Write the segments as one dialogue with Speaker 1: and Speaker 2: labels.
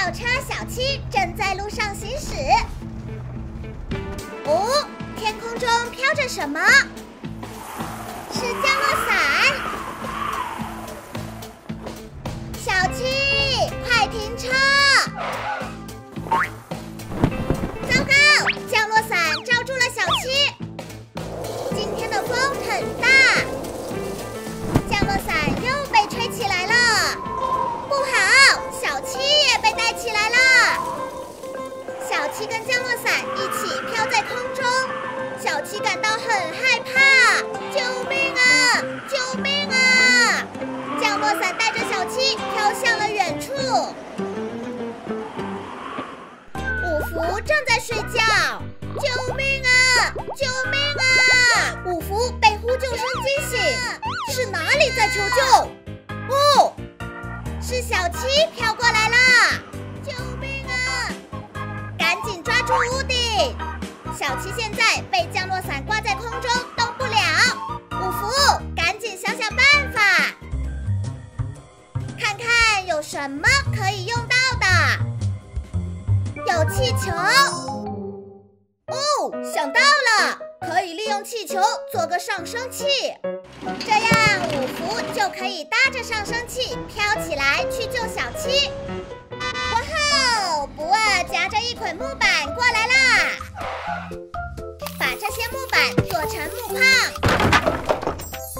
Speaker 1: 轿车小七正在路上行驶。哦，天空中飘着什么？是降落伞。小七，快停车！糟糕，降落伞罩住了小七。今天的风很大，降落伞又被吹起来了。不好，小七也被带起来了。小七跟降落伞一起飘在空中，小七感到很害怕。救命啊！救命啊！降落伞带着小七飘向了远处。五福正在睡觉，救命啊！救命啊！五福被呼救声惊醒，是哪里在求救？哦，是小七飘过来了！救命啊！赶紧抓住屋顶！小七现在被降落伞挂在空中，动不了。五福，赶紧想想办法，看看有什么可以用到的。有气球。哦，想到了，可以利用气球做个上升器，这样五福就可以搭着上升器飘起来去救小七。哇吼！不二夹着一捆木板过来啦，把这些木板做成木框，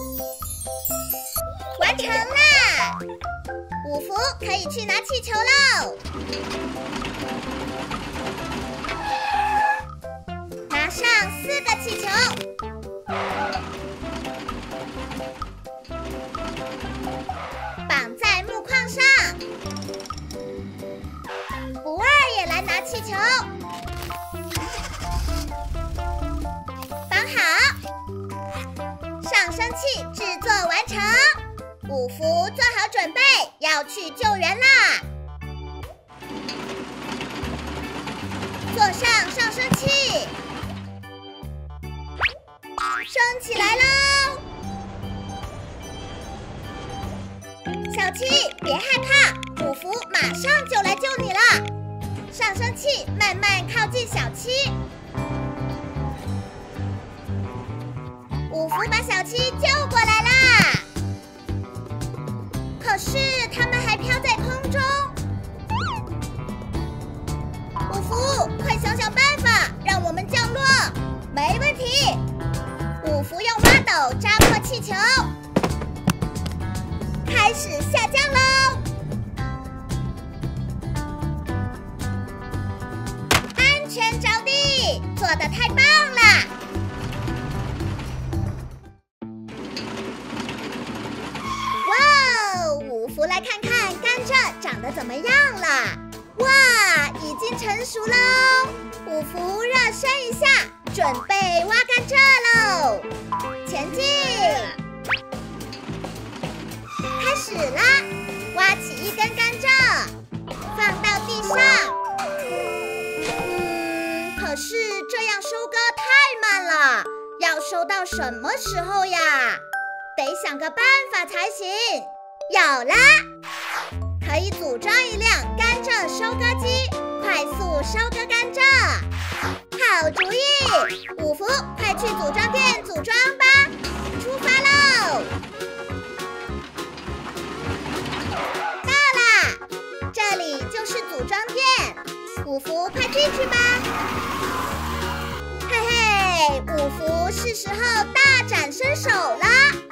Speaker 1: 完成啦！五福可以去拿气球喽。拿上4个气球，绑在木框上。不二也来拿气球，绑好，上升器制作完成。五福做好准备，要去救援啦！坐上上升器，升起来喽！小七，别害怕，五福马上就来救你了。上升器慢慢靠近小七，五福把小七救过来啦。可是他们还飘在空中。五福，快想想办法，让我们降落。没问题。五福用挖斗扎破气球，开始下降喽。安全着地，做得太棒了！哇，五福来看看甘蔗长得怎么样了？哇，已经成熟喽！五福热身一下，准备挖甘蔗喽！前进，开始啦！挖起一根甘蔗，放到地上。可是这样收割太慢了，要收到什么时候呀？得想个办法才行。有啦！可以组装一辆甘蔗收割机，快速收割甘蔗。好主意，五福，快去组装店组装吧！出发喽！到啦，这里就是组装店，五福，快进去吧！嘿嘿，五福，是时候大展身手啦！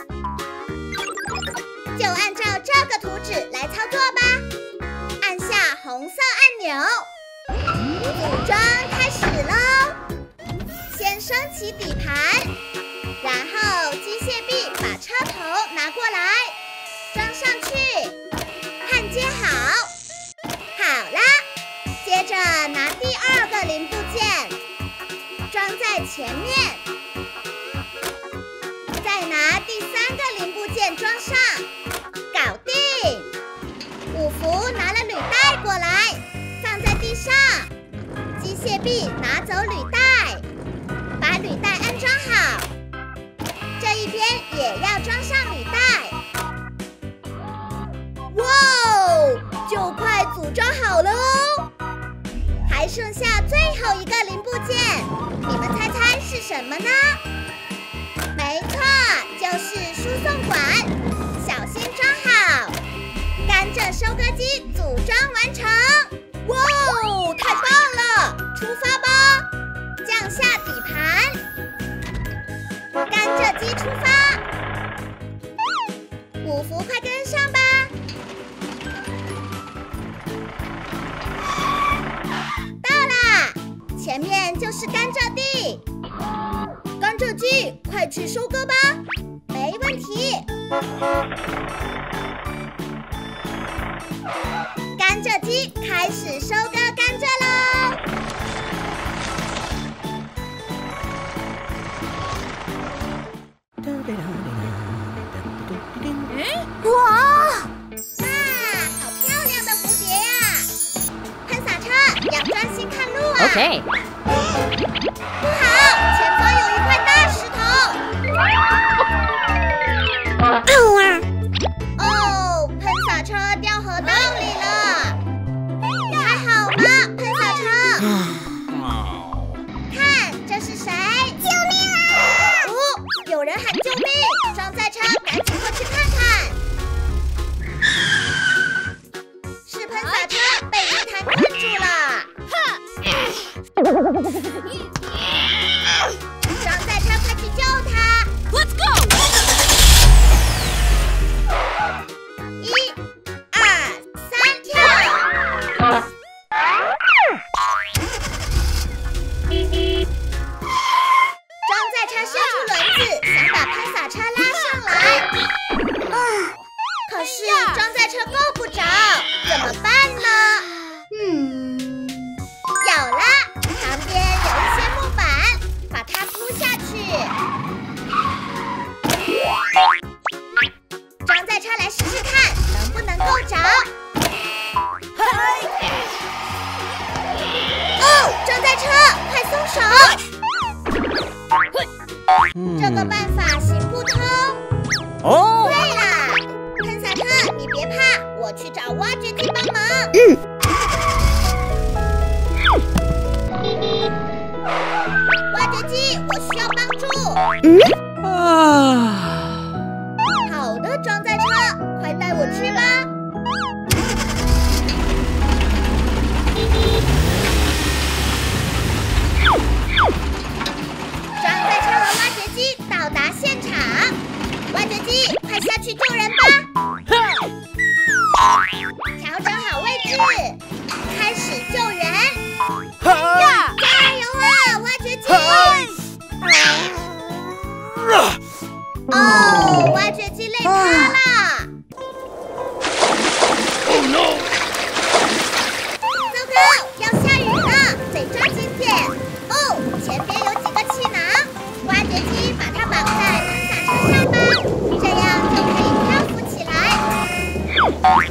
Speaker 1: 就按照这个图纸来操作吧，按下红色按钮，组装开始喽。先升起底盘，然后机械臂把车头拿过来，装上去，焊接好。好啦，接着拿第2个零部件，装在前面，再拿第3个零部件装上。搞定！五福拿了履带过来，放在地上。机械臂拿走履带，把履带安装好。这一边也要装上履带。哇哦，就快组装好好了哦，还剩下最后一个零部件，你们猜猜是什么呢？没错，就是输送管，小心装好。甘蔗收割机组装完成，哇哦，太棒了！出发吧，降下底盘，甘蔗机出发。五福，快跟上吧！到啦，前面就是甘蔗地。甘蔗机，快去收割吧！没问题。甘蔗机开始收割甘蔗喽！哇！好漂亮的蝴蝶呀！喷洒车要专心看路啊！
Speaker 2: OK。
Speaker 1: 不好，前方有一块大石头！哎呀！哦，喷洒车掉河道里了！你还好吗，喷洒车？看，这是谁？救命啊！哦，有人喊救命！装载车赶紧过去看看。是喷洒车被泥潭困住了。装载车，快去救他
Speaker 2: Let's go！
Speaker 1: 1、2、3，跳！装载车伸出轮子，想把喷洒车拉上来。可是装载车够不着，怎么办呢？有了，旁边有一些木板，把它铺下去。装载车来试试看，能不能够着？哦，装载车，快松手！这个办法行不通。
Speaker 2: 哦。
Speaker 1: 对啦，喷洒车，你别怕，我去找挖掘机帮忙。挖掘机，我需要帮助。好的，装载车，快带我去吧。装载车和挖掘机到达现场，挖掘机，快下去救人吧！调整好位置，开始救援！加油啊，挖掘机！哦，挖掘机累趴了。糟糕，要下雨了，得抓紧点。哦，前边有几个气囊，挖掘机把它绑在喷洒车上吧，这样就可以漂浮起来。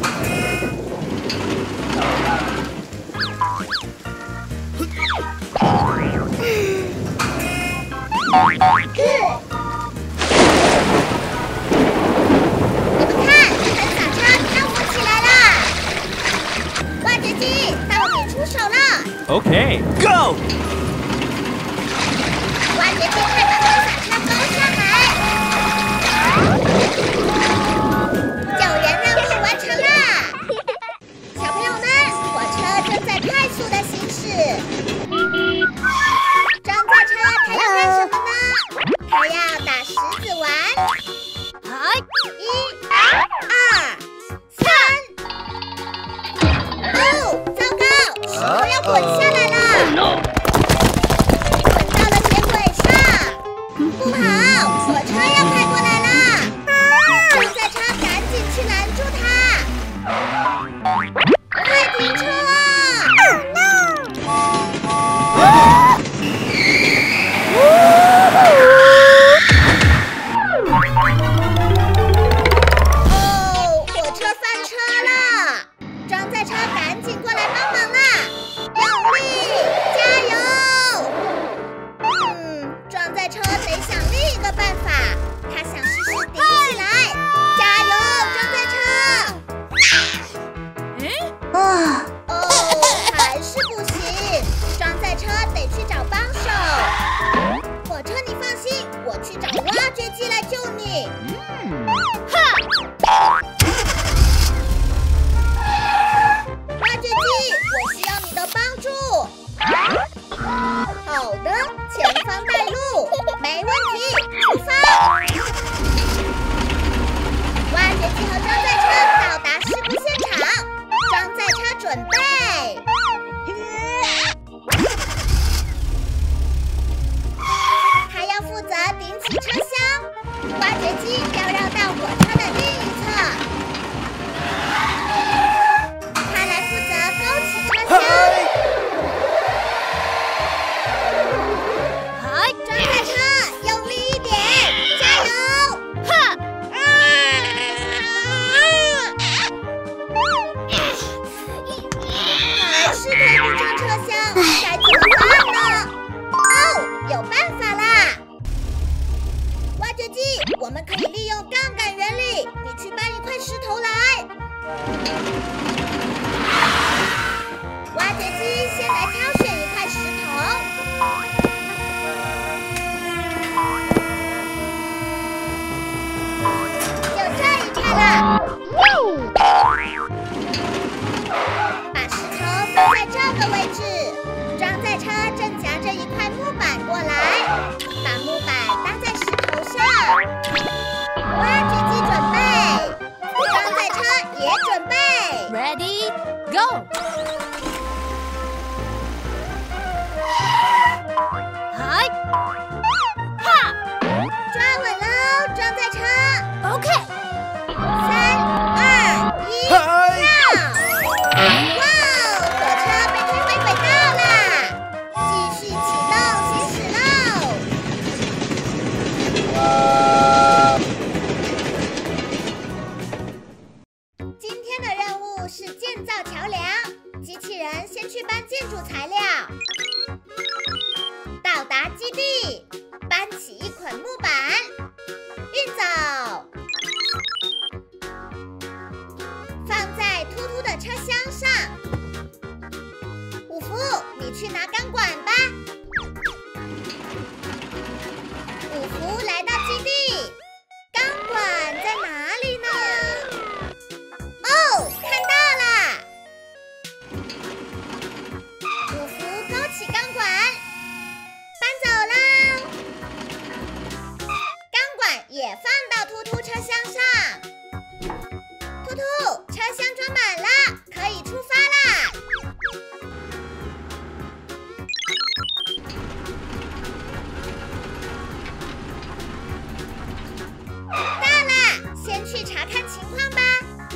Speaker 1: 你们看，喷洒车漂浮起来了。挖掘机，到你出手了。
Speaker 2: OK，Go！
Speaker 1: 挖掘机快把喷洒车包下来！救援任务完成啦！小朋友们，火车正在快速的行驶。装载车，它要干什么呢？它要打石子玩。1、2、3。哦，糟糕，石头要滚下来了！滚到了铁轨上，不好，火车要开过来了！装载车赶紧去拦住它！快停车啊！哦，火车翻车了！装载车赶紧过来帮忙啦！用力，加油！ 箱，该怎么办呢？哦，有办法啦！挖掘机，我们可以利用杠杆原理，你去搬一块石头来。挖掘机先来挑选一块石头。就这一块啦。把石头放在这个位置，装载车正夹着一块木板过来，把木板搭在石头上。挖掘机准备，装载车也准备。
Speaker 2: Ready, go! 嗨，哈，
Speaker 1: 抓稳喽，装载车。
Speaker 2: OK。
Speaker 1: 3、2、1，跳！哇哦，火车被推回轨道啦！继续启动行驶喽！今天的任务是建造桥梁，机器人先去搬建筑材料。到达基地，搬起一捆木板，运走，放在突突的车厢上。五福，你去拿钢管吧。五福来到基地，钢管在哪里呢？哦，看到了。五福勾起钢管。搬走了，钢管也放到突突车厢上。突突，车厢装满了，可以出发啦！到了，先去查看情况吧。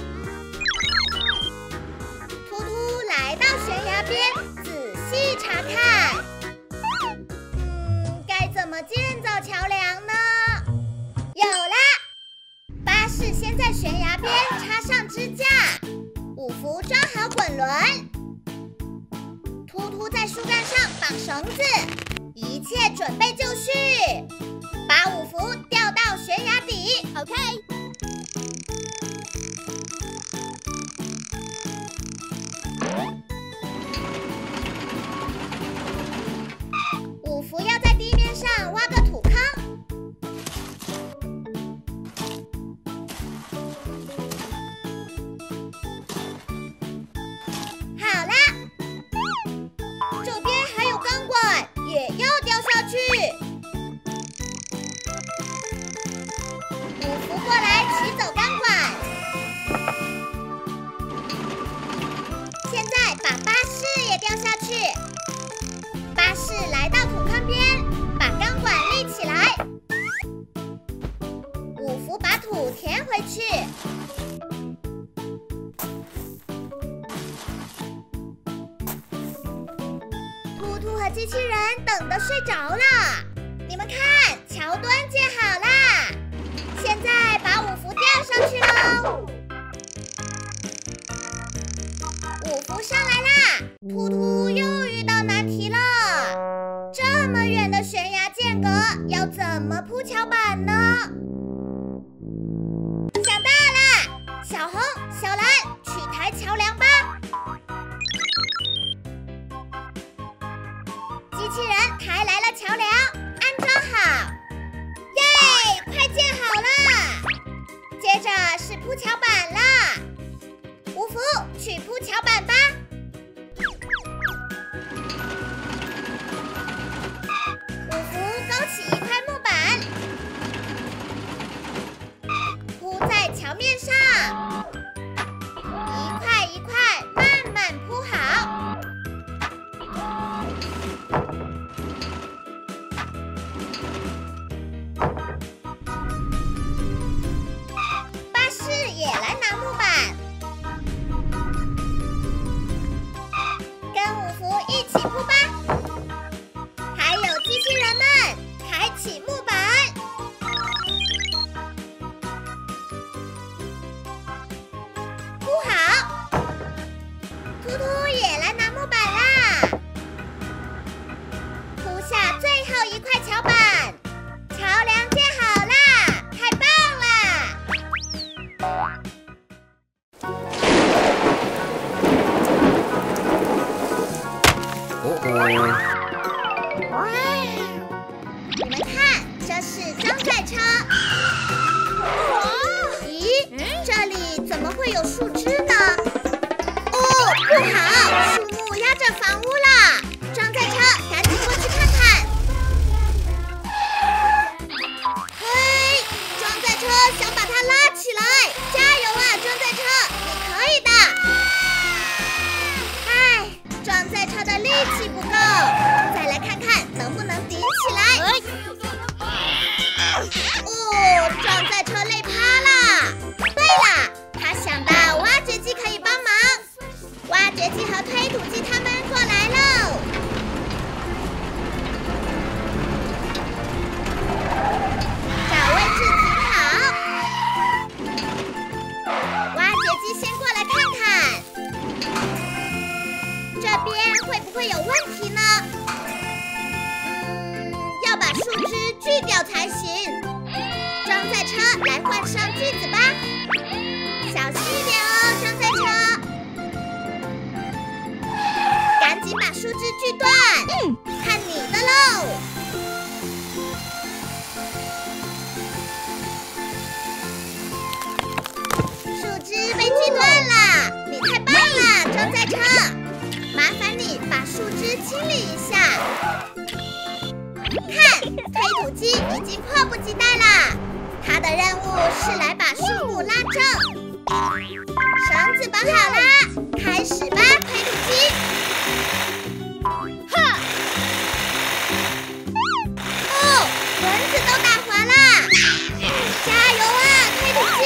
Speaker 1: 突突来到悬崖边，仔细查看。怎么建造桥梁呢？有啦！巴士先在悬崖边插上支架，五福装好滚轮，突突在树干上绑绳子，一切准备就绪。把五福吊到悬崖底 ，OK。五福要在地面上挖个土坑。好啦，这边还有钢管，也要掉下去。五福过来取走钢管。现在把巴士也掉下去。巴士来到土坑边，把钢管立起来。五福把土填回去。突突和机器人等得睡着了。你们看，桥墩建好啦！现在把五福吊上去喽。五福上来啦！突突又遇到难题了。这么远的悬崖间隔，要怎么铺桥板呢？想到了，小红、小蓝，去抬桥梁吧。机器人抬来了桥梁，安装好。耶，快建好了！接着是铺桥板啦。五福，去铺桥板吧。五福勾起一块木板，铺在桥面上，一块一块慢慢铺好。巴士也来拿木板，跟五福一起铺吧。还有机器人们，开启木板。铺好，突突也来拿木板啦。 铺下最后一块桥板，桥梁建好啦，太棒了！你们看，这是装载车。咦，这里怎么会有树枝呢？哦，不好，树木压着房屋了！装载车，赶紧过去看看。嘿，装载车想把它拉起来，加油啊，装载车，你可以的！唉，装载车的力气不够，再来看看能不能顶起来。哦，装载车累趴了。对了，他想到挖掘机可以帮忙，挖掘机和推土机他们过来喽。找位置停好，挖掘机先过来看看，这边会不会有问题呢？要把树枝锯掉才行。装载车，来换上锯子吧，小心一点哦，装载车。赶紧把树枝锯断，看你的喽。树枝被锯断了，你太棒了，装载车。麻烦你把树枝清理一下。看，推土机已经迫不及待了，它的任务是来把树木拉正。绳子绑好啦，开始吧，推土机！哈！哦，轮子都打滑了，加油啊，推土机！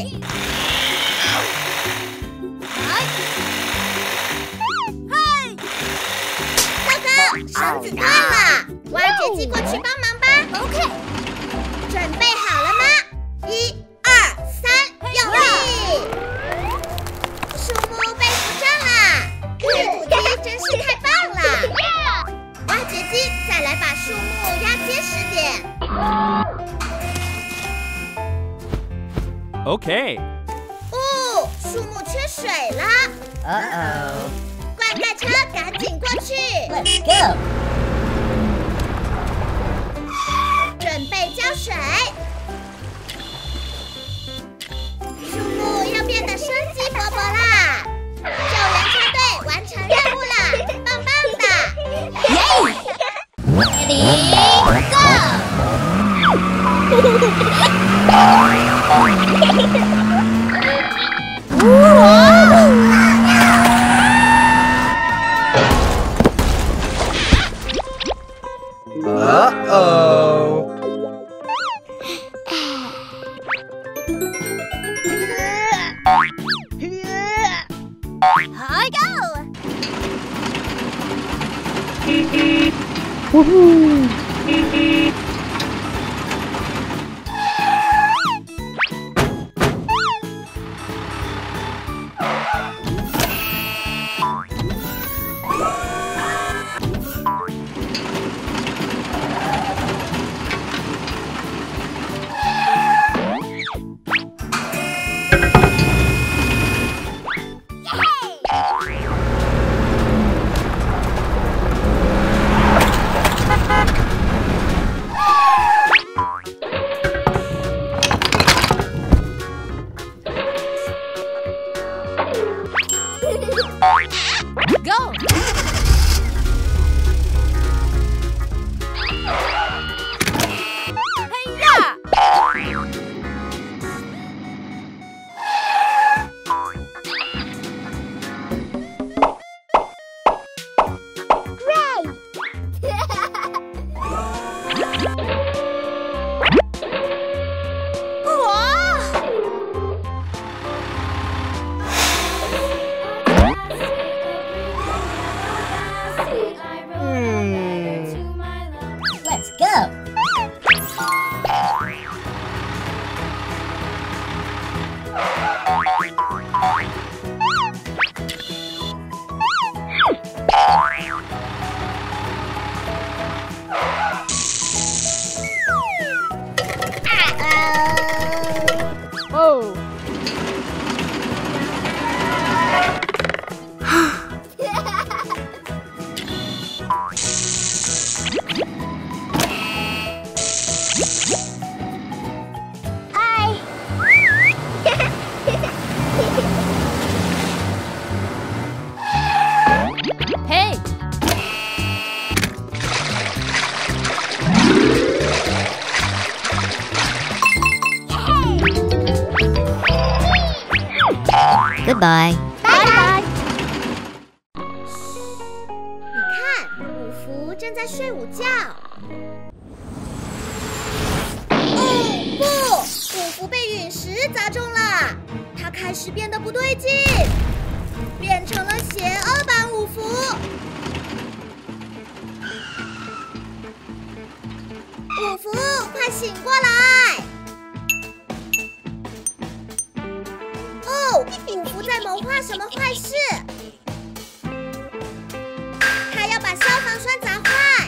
Speaker 1: 糟糕，绳子断了。挖掘机过去帮忙吧。OK， 准备好了吗？1、2、3，用力！树木被扶正了，推土机真是太棒了！挖掘机再来把树木压结实点。
Speaker 3: OK。
Speaker 1: 哦，树木缺水了。灌溉车赶紧过去。Let's go。准备浇水，树木要变得生机勃勃啦！救援车队完成任务了，棒棒的！耶 ！Ready go！
Speaker 2: I go!
Speaker 3: Woohoo!
Speaker 2: Go! bye. Bye bye.
Speaker 1: 你看，五福正在睡午觉。哦不，五福被陨石砸中了，他开始变得不对劲，变成了邪恶版五福。五福，快醒过来！哦，五福在谋划什么坏事？他要把消防栓砸坏。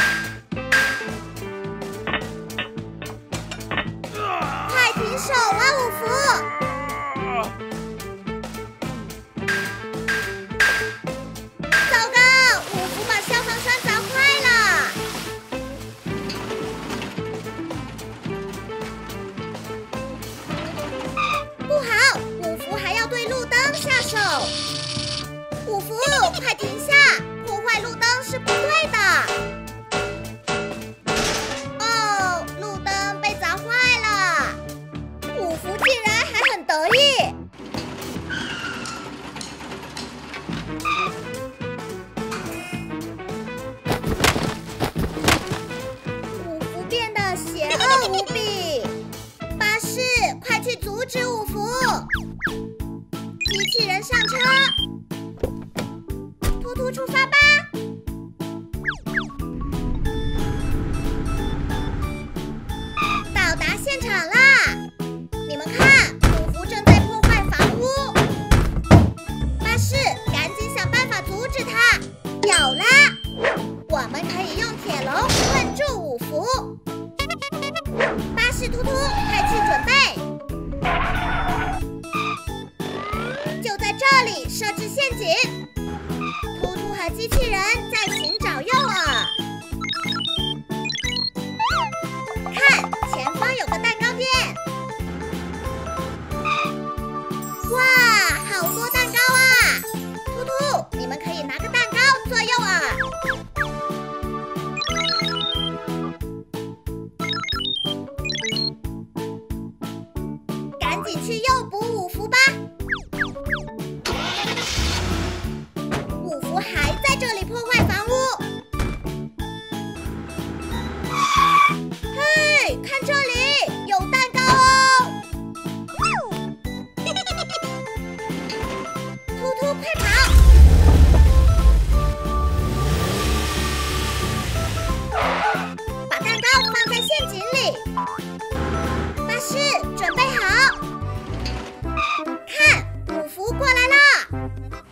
Speaker 1: 快停手啊，五福！糟糕，五福把消防栓砸坏了。不好，五福还要对路灯下手。五福，快停下！破坏路灯是不对的。哦，路灯被砸坏了。五福竟然还很得意。五福变得邪恶无比。巴士，快去阻止五福！机器人上车，突突出发吧！到达现场啦！你们看，五福正在破坏房屋。巴士，赶紧想办法阻止他！有啦，我们可以用铁笼困住五福。巴士突突，快去准备！就在这里设置陷阱。突突和机器人在寻找诱饵。看，前方有个蛋糕店。哇，好多蛋糕啊！突突，你们可以拿个蛋糕做诱饵。赶紧去诱捕五福吧！五福还在这里破坏房屋。嘿，看这里有蛋糕哦！突突，快跑！把蛋糕放在陷阱里。巴士，准备好！看，五福过来了。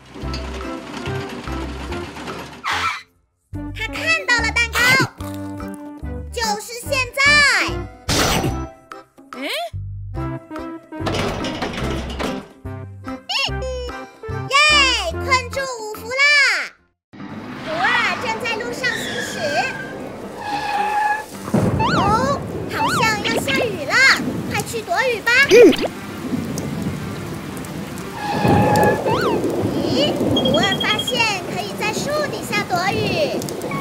Speaker 1: 他看到了蛋糕，就是现在。耶，困住五福啦！不二正在路上行驶。哦，好像要下雨了，快去躲雨吧！咦，不二发现可以在树底下躲雨。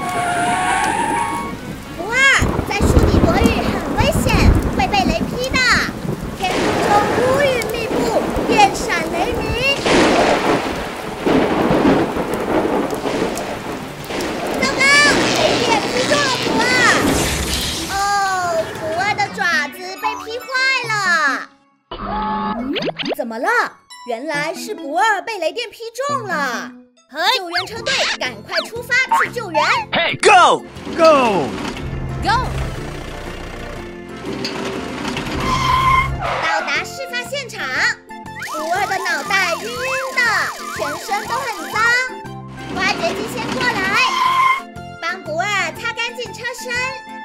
Speaker 1: 不二，在树底躲雨很危险，会被雷劈的。天空中乌云密布，电闪雷鸣。糟糕，雷电劈中了不二。哦，不二的爪子被劈坏了。怎么了？原来是不二被雷电劈中了。救援车队，赶快出发去救援！
Speaker 3: Hey, go! Go!
Speaker 2: Go!
Speaker 1: 到达事发现场，不二的脑袋晕晕的，全身都很脏。挖掘机先过来，帮不二擦干净车身。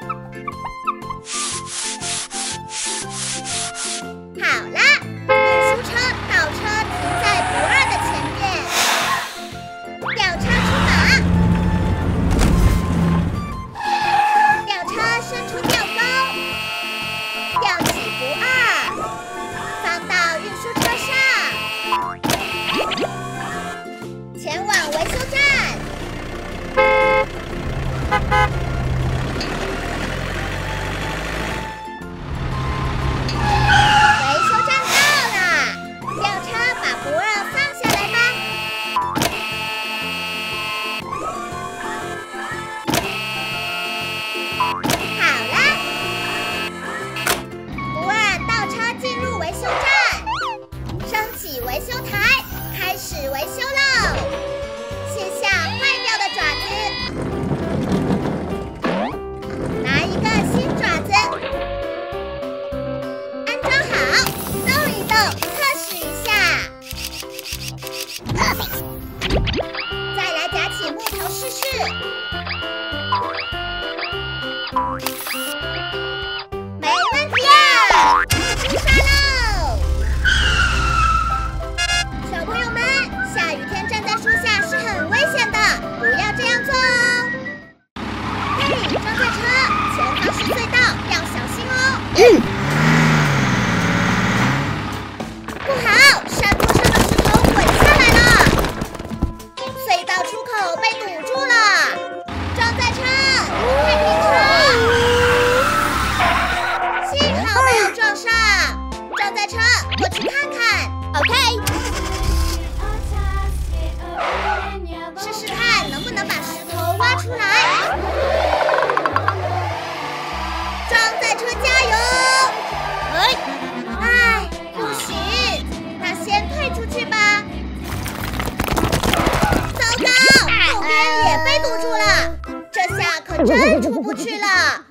Speaker 1: 好啦，运输车倒车停在不二的前面。吊车出马，吊车伸出吊钩，吊起不二，放到运输车上，前往维修站。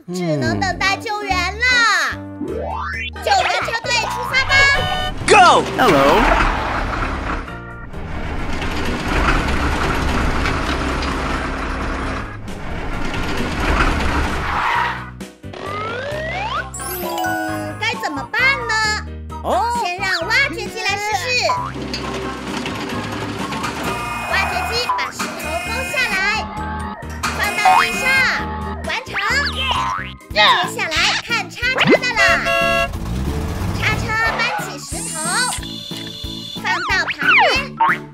Speaker 1: 只能等待救援了。救援车队出发吧
Speaker 3: Go! Hello!
Speaker 1: 该怎么办呢？先让挖掘机来试试。挖掘机把石头勾下来，放到地上，完成。接下来看叉车的了。叉车搬起石头，放到旁边。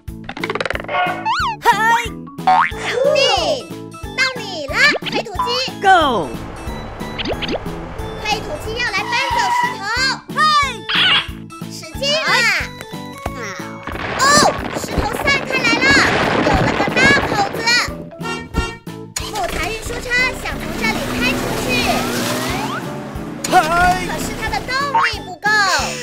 Speaker 1: 搞定，到你了，推土机。
Speaker 3: Go!
Speaker 1: 推土机要来搬走石头，使劲啊！哦，石头散开来了，有了个大口子。木材运输车想从这里开出去，可是它的动力不够。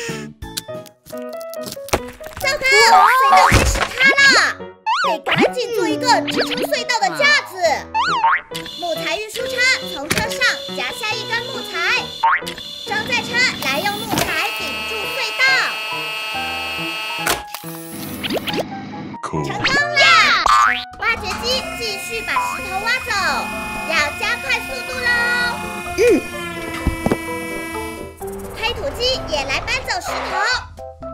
Speaker 1: 糟糕，隧道开始塌了，得赶紧做一个支撑隧道的架子。木材运输车从车上夹下一根木材，装载车来用木材顶住隧道。成功了！挖掘机继续把石头挖走，要加快速度喽。推土机也来搬走石头。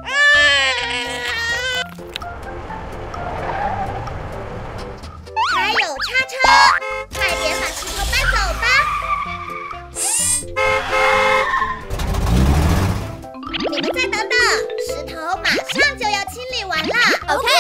Speaker 1: 还有叉车，快点把石头搬走吧。你们再等等，石头马上就要清理完了。OK。